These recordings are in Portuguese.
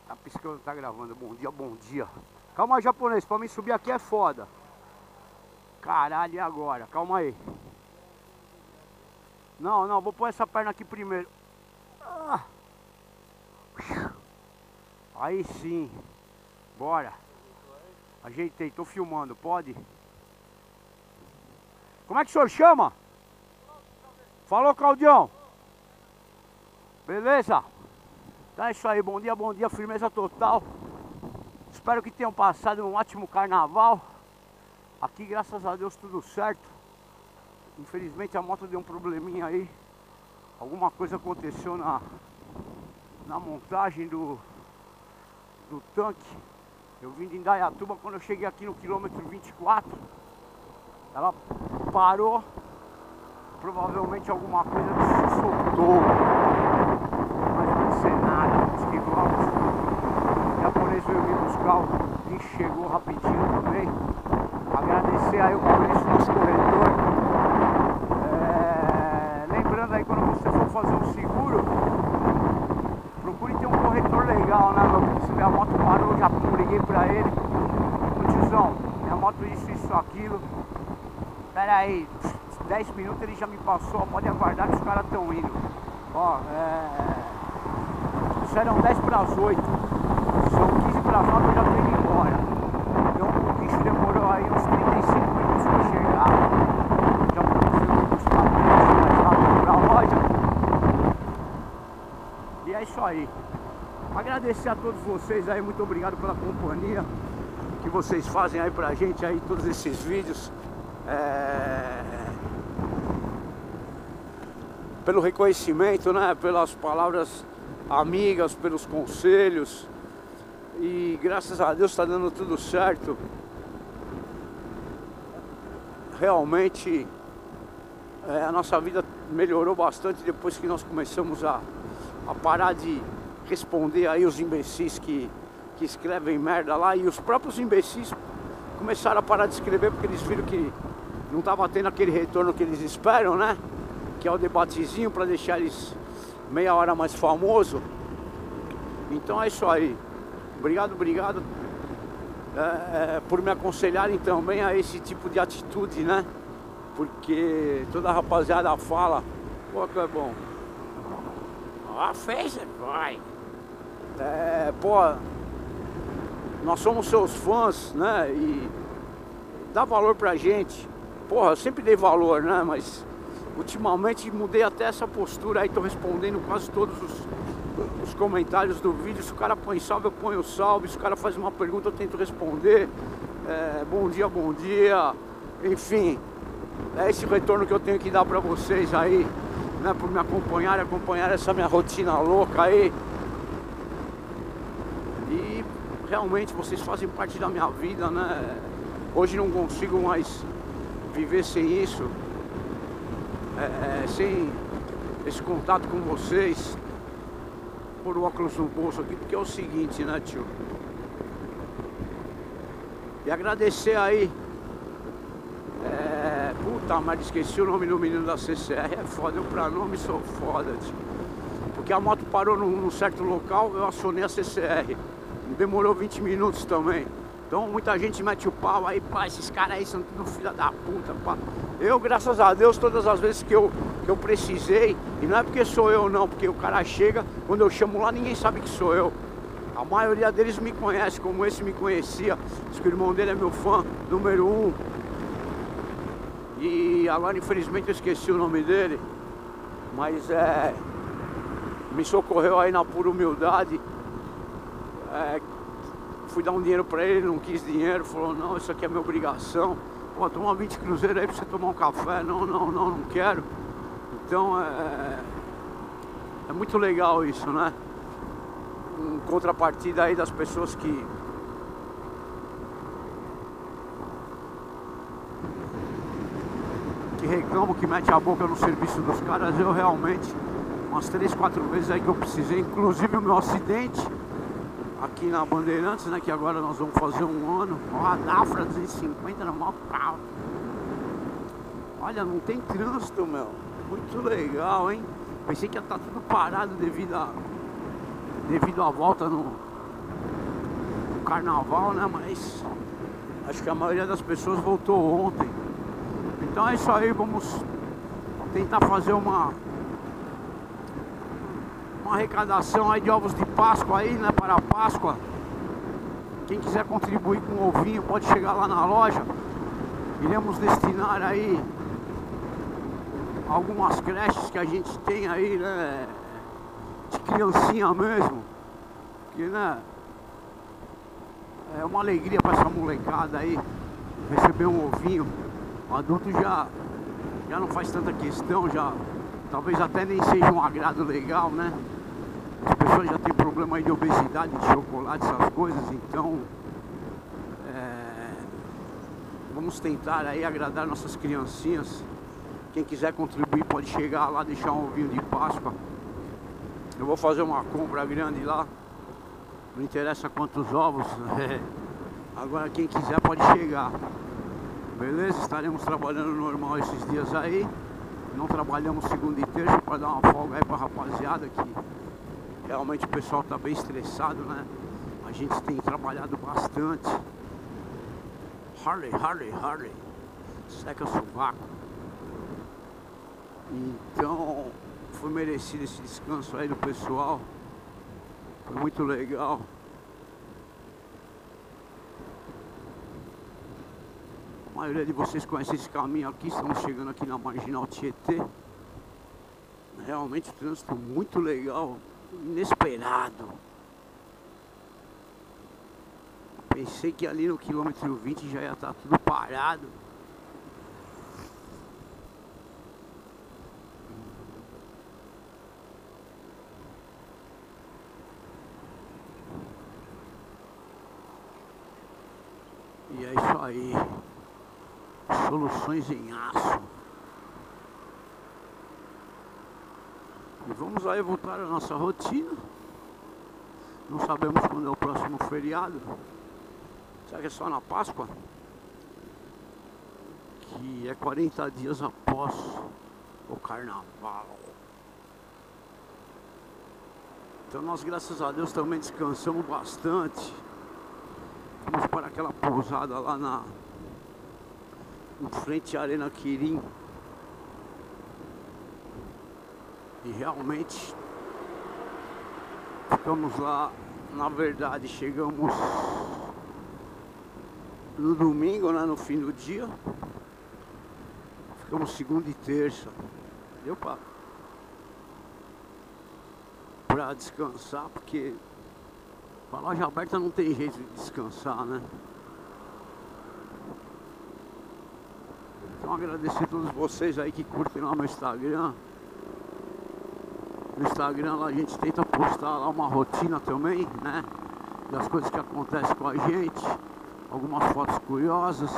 Tá piscando, tá gravando. Bom dia, bom dia. Calma aí, japonês. Pra mim subir aqui é foda. Caralho, e agora? Calma aí. Não, vou pôr essa perna aqui primeiro. Ah. Aí sim. Bora. Ajeitei, tô filmando, pode? Como é que o senhor chama? Falou, Claudião. Beleza? Então é isso aí, bom dia, firmeza total. Espero que tenham passado um ótimo carnaval. Aqui, graças a Deus, tudo certo. Infelizmente a moto deu um probleminha aí. Alguma coisa aconteceu na montagem do tanque. Eu vim de Indaiatuba, quando eu cheguei aqui no quilômetro 24, ela parou. Provavelmente alguma coisa se soltou. Mas não vai ser nada, vamos que vamos. O japonês veio me buscar e chegou rapidinho também. Agradecer aí o Maurício, nosso corretor. Lembrando aí, quando você for fazer um seguro, procure ter um corretor legal, né, meu? Porque se a moto parou, já liguei pra ele. Ô tiozão, minha moto isso, aquilo. Pera aí, 10 minutos ele já me passou, pode aguardar que os caras estão indo. Ó, serão 10 para as 8. São 15 para as 9, eu já tô indo embora. Então o bicho demorou aí uns 35 minutos para chegar. Já vou buscar mais rápido pra loja. E é isso aí. Agradecer a todos vocês aí, muito obrigado pela companhia que vocês fazem aí pra gente aí, todos esses vídeos. Pelo reconhecimento, né? Pelas palavras amigas, pelos conselhos. E graças a Deus está dando tudo certo. Realmente a nossa vida melhorou bastante depois que nós começamos a parar de responder aí os imbecis que escrevem merda lá. E os próprios imbecis começaram a parar de escrever porque eles viram que não estava tendo aquele retorno que eles esperam, né? Que é o debatezinho para deixar eles meia hora mais famoso. Então é isso aí. Obrigado por me aconselharem também a esse tipo de atitude, né? Porque toda a rapaziada fala, pô, que é bom. Ó, fez, vai. Pô, nós somos seus fãs, né? E dá valor pra gente. Porra, eu sempre dei valor, né? Mas ultimamente mudei até essa postura aí, tô respondendo quase todos os comentários do vídeo. Se o cara põe salve, eu ponho salve. Se o cara faz uma pergunta, eu tento responder. Bom dia. Enfim, é esse retorno que eu tenho que dar pra vocês aí, né? Por me acompanhar essa minha rotina louca aí. E realmente vocês fazem parte da minha vida, né? Hoje não consigo mais viver sem isso. Sem esse contato com vocês. Pôr o óculos no bolso aqui, porque é o seguinte, né, tio? E agradecer aí. Puta merda, esqueci o nome do menino da CCR. É foda, eu pra nome sou foda, tio. Porque a moto parou num certo local, eu acionei a CCR. Demorou 20 minutos também. Então muita gente mete o pau aí, pá, esses caras aí são tudo filha da puta, pá. Eu, graças a Deus, todas as vezes que eu precisei, e não é porque sou eu não, porque o cara chega, quando eu chamo lá ninguém sabe que sou eu. A maioria deles me conhece, como esse me conhecia, diz que o irmão dele é meu fã número 1. E agora infelizmente eu esqueci o nome dele, mas me socorreu aí na pura humildade. Fui dar um dinheiro pra ele, não quis dinheiro, falou, não, isso aqui é minha obrigação. Pô, toma 20 cruzeiros aí pra você tomar um café. Não quero. Então é muito legal isso, né? Em contrapartida aí das pessoas que reclamam, que metem a boca no serviço dos caras. Eu realmente, umas 3, 4 vezes aí que eu precisei, inclusive o meu acidente aqui na Bandeirantes, né, que agora nós vamos fazer um ano. Ó, a Dafra 250 no maior carro. Olha, não tem trânsito, meu. Muito legal, hein? Pensei que ia estar tudo parado devido à volta o carnaval, né? Mas acho que a maioria das pessoas voltou ontem. Então é isso aí, vamos tentar fazer uma arrecadação aí de ovos de Páscoa aí, né? Para a Páscoa. Quem quiser contribuir com um ovinho pode chegar lá na loja. Iremos destinar aí algumas creches que a gente tem aí, né? De criancinha mesmo. Que, né? É uma alegria para essa molecada aí receber um ovinho. O adulto já não faz tanta questão, já talvez até nem seja um agrado legal, né? As pessoas já têm problema aí de obesidade, de chocolate, essas coisas, então vamos tentar aí agradar nossas criancinhas. Quem quiser contribuir pode chegar lá, deixar um ovinho de Páscoa. Eu vou fazer uma compra grande lá, não interessa quantos ovos. Agora quem quiser pode chegar. Beleza? Estaremos trabalhando normal esses dias aí. Não trabalhamos segunda e terça para dar uma folga aí pra rapaziada, que realmente o pessoal tá bem estressado, né? A gente tem trabalhado bastante. Harley, seca sovaco. Então foi merecido esse descanso aí do pessoal. Foi muito legal. A maioria de vocês conhece esse caminho aqui. Estamos chegando aqui na Marginal Tietê. Realmente o trânsito muito legal, inesperado. Pensei que ali no quilômetro 20 já ia estar tudo parado. E é isso aí. Soluções em aço. E vamos aí voltar à nossa rotina. Não sabemos quando é o próximo feriado. Será que é só na Páscoa? Que é 40 dias após o carnaval. Então nós, graças a Deus, também descansamos bastante. Fomos para aquela pousada lá em frente à Arena Quirim. E realmente ficamos lá. Na verdade, chegamos no domingo, né, no fim do dia. Ficamos segunda e terça. Deu pra descansar, porque com a loja aberta não tem jeito de descansar, né? Então agradecer a todos vocês aí que curtem lá meu Instagram. No Instagram lá a gente tenta postar lá uma rotina também, né? Das coisas que acontecem com a gente. Algumas fotos curiosas.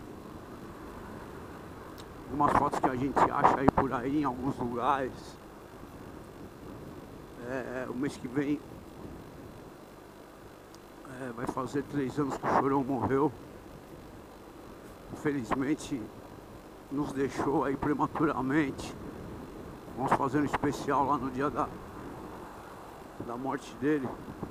Algumas fotos que a gente acha aí por aí em alguns lugares. O mês que vem vai fazer 3 anos que o Chorão morreu. Infelizmente nos deixou aí prematuramente. Vamos fazer um especial lá no dia da morte dele.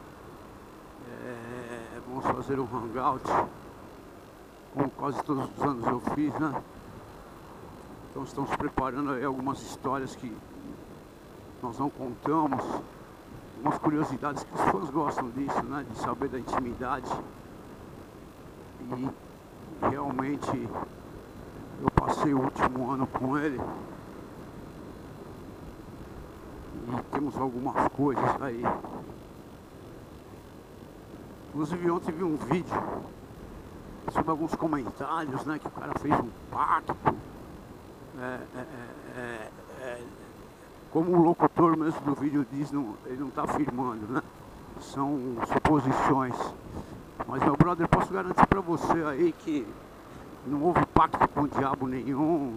Vamos fazer um hangout, como quase todos os anos eu fiz, né? Então estamos preparando aí algumas histórias que nós não contamos, algumas curiosidades que os fãs gostam disso, né? De saber da intimidade. E realmente eu passei o último ano com ele. E temos algumas coisas aí. Inclusive ontem vi um vídeo sobre alguns comentários, né? Que o cara fez um pacto. Como o locutor mesmo do vídeo diz, ele não está afirmando, né? São suposições. Mas meu brother, posso garantir pra você aí que não houve pacto com o diabo nenhum.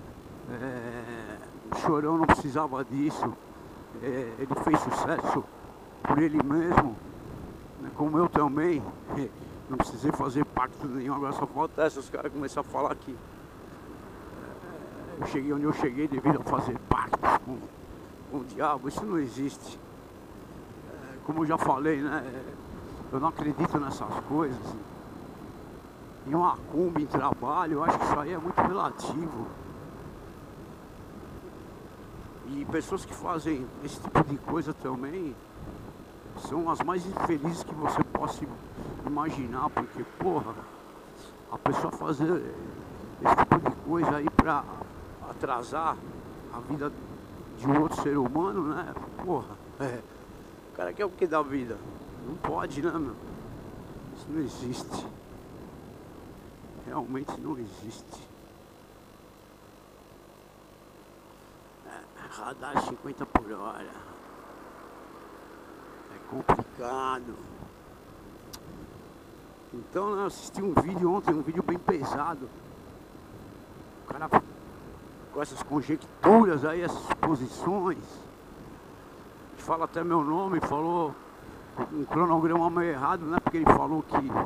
O Chorão não precisava disso. Ele fez sucesso por ele mesmo, né? Como eu também. Não precisei fazer pacto nenhum. Agora só falta os caras começar a falar que eu cheguei onde eu cheguei devido a fazer pactos com o diabo. Isso não existe. Como eu já falei, né? Eu não acredito nessas coisas. Em uma Kombi, em trabalho, eu acho que isso aí é muito relativo. E pessoas que fazem esse tipo de coisa também são as mais infelizes que você possa imaginar, porque, porra, a pessoa fazer esse tipo de coisa aí pra atrasar a vida de um outro ser humano, né? Porra, o cara quer o que da vida? Não pode, né, meu? Isso não existe. Realmente não existe. Radar 50 por hora. É complicado. Então, né, eu assisti um vídeo ontem, um vídeo bem pesado. O cara com essas conjecturas aí, essas suposições. Fala até meu nome, falou um cronograma meio errado, né? Porque ele falou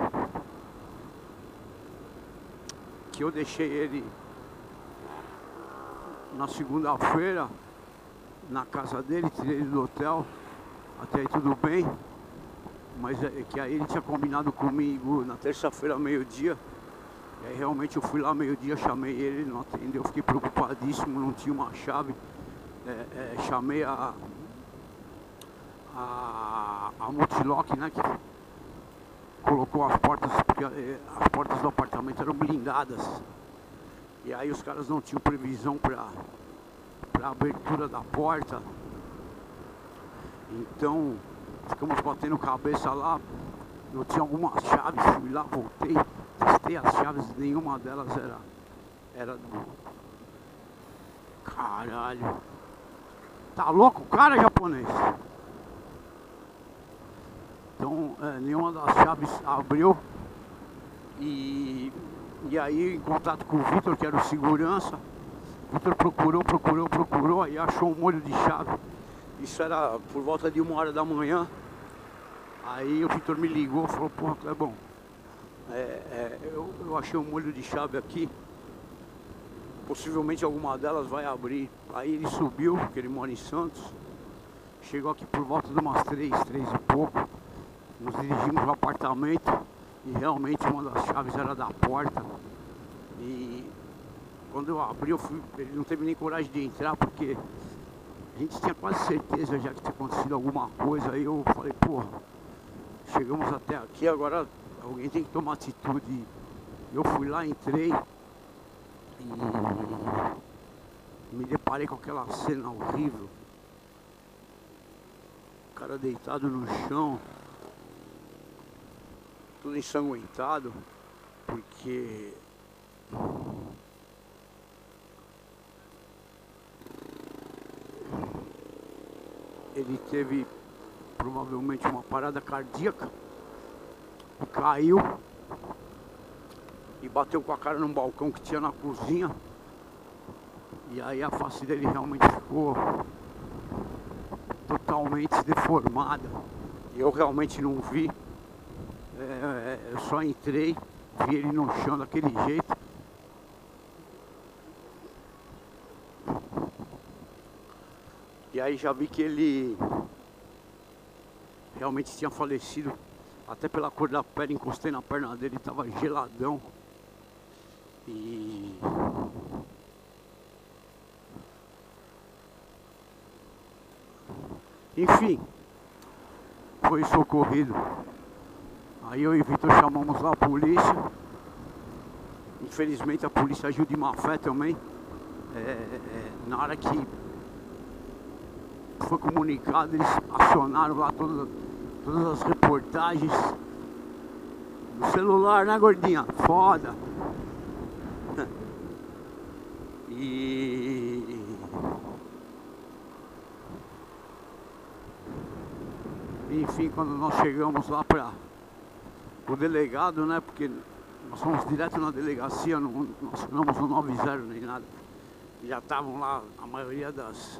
que eu deixei ele na segunda-feira na casa dele, tirei ele do hotel, até aí tudo bem, mas é que aí ele tinha combinado comigo na terça-feira, meio-dia, e aí realmente eu fui lá meio-dia, chamei ele não atendeu, fiquei preocupadíssimo, não tinha uma chave, chamei a Multilock, né, que colocou as portas, porque as portas do apartamento eram blindadas, e aí os caras não tinham previsão para abertura da porta, então ficamos batendo cabeça lá, eu tinha algumas chaves, fui lá, voltei, testei as chaves, nenhuma delas era do... Caralho, tá louco o cara, japonês? Então nenhuma das chaves abriu, e aí em contato com o Vitor, que era o segurança, o Vitor procurou, aí achou um molho de chave. Isso era por volta de 1h da manhã. Aí o Vitor me ligou, falou, porra, Clebão, eu achei um molho de chave aqui, possivelmente alguma delas vai abrir. Aí ele subiu, porque ele mora em Santos, chegou aqui por volta de umas 3 e pouco, nos dirigimos ao apartamento, e realmente uma das chaves era da porta. E quando eu abri, ele não teve nem coragem de entrar, porque a gente tinha quase certeza já que tinha acontecido alguma coisa. Aí eu falei, porra, chegamos até aqui, agora alguém tem que tomar atitude. Eu fui lá, entrei e me deparei com aquela cena horrível. O cara deitado no chão, tudo ensanguentado, porque ele teve provavelmente uma parada cardíaca e caiu e bateu com a cara num balcão que tinha na cozinha, e aí a face dele realmente ficou totalmente deformada. E eu realmente não vi, eu só entrei, vi ele no chão daquele jeito. E aí já vi que ele realmente tinha falecido, até pela cor da pele, encostei na perna dele, estava geladão. E enfim, foi socorrido. Aí eu e o Vitor chamamos lá a polícia. Infelizmente a polícia agiu de má fé também. Na hora que foi comunicado, eles acionaram lá todas as reportagens no celular, né, gordinha? Foda. Enfim, quando nós chegamos lá para o delegado, né, porque nós fomos direto na delegacia, nós não no 90 nem nada. Já estavam lá a maioria das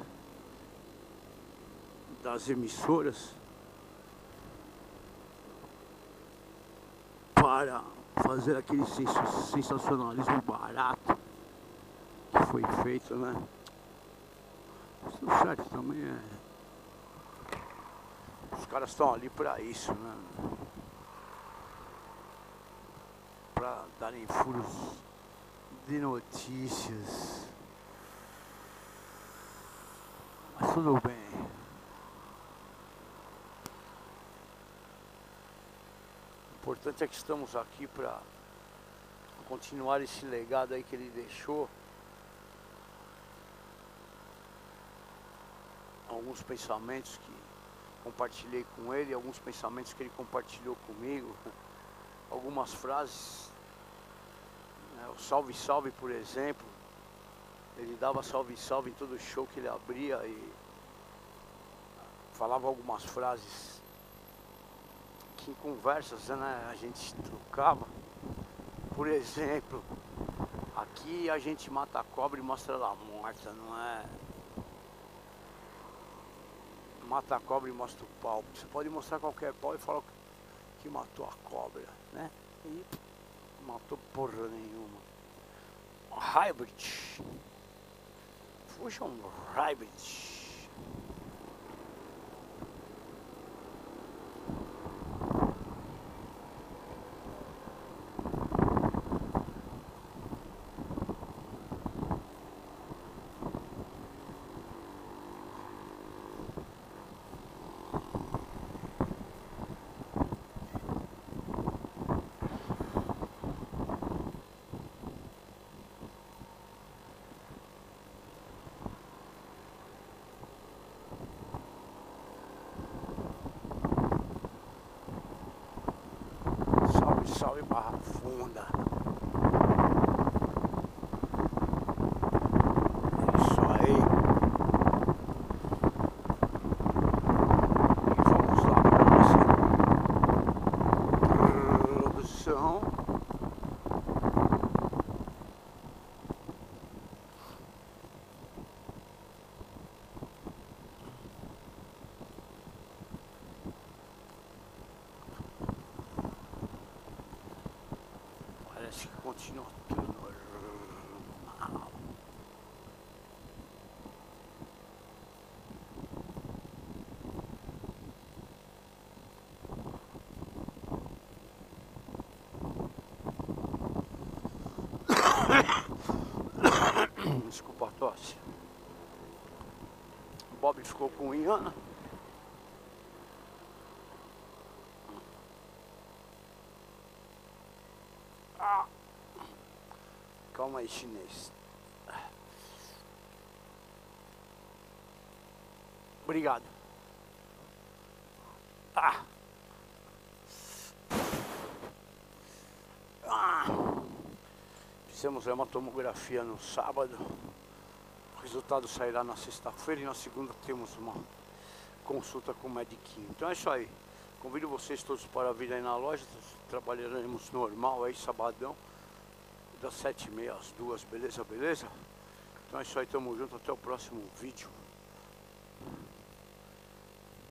emissoras para fazer aquele sensacionalismo barato que foi feito, né? Tudo certo também, os caras estão ali para isso, né? darem furos de notícias. Mas tudo bem. O importante é que estamos aqui para continuar esse legado aí que ele deixou. Alguns pensamentos que compartilhei com ele, alguns pensamentos que ele compartilhou comigo, algumas frases, né? O salve salve, por exemplo, ele dava salve salve em todo show que ele abria e falava algumas frases que em conversas, né, a gente trocava. Por exemplo, aqui a gente mata a cobra e mostra ela morta, não é? Mata a cobra e mostra o pau. Você pode mostrar qualquer pau e falar que matou a cobra, né? E matou porra nenhuma. Hybrid. Fusion Hybrid. Salve Barra Funda. É isso aí. E vamos lá para a nossa produção. Parece que continua tudo normal. Desculpa a tosse. O Bob ficou com Iana. Calma aí, chinês. Obrigado. Fizemos uma tomografia no sábado. O resultado sairá na sexta-feira e na segunda temos uma consulta com o Mediquinho. Então é isso aí. Convido vocês todos para vir aí na loja. Trabalharemos normal aí, sabadão, das 7h30 às 2h, beleza? Então é isso aí, tamo junto, até o próximo vídeo.